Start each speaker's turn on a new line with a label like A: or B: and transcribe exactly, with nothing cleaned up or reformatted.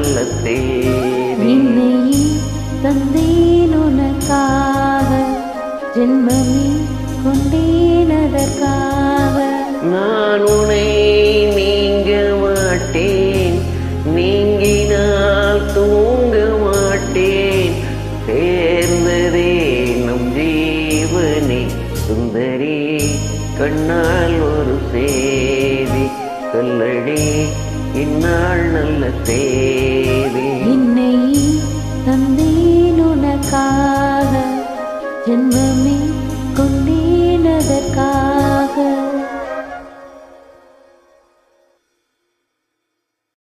A: நல்ல தேதி.
B: என்னை தந்தேன் உனக்காக, ஜென்மமே கொண்டேனதற்காக.
A: நான் உன்னை நீங்க மாட்டேன், நீங்கினால் தூங்க மாட்டேன். சேர்ந்ததே நம் ஜீவனே சுந்தரி, கண்ணால் ஒரு சேதி சொல்லடி, இந்நாள் நல்ல தேதி.
B: என்னை தந்தேன் உனக்காக, ஜென்மமே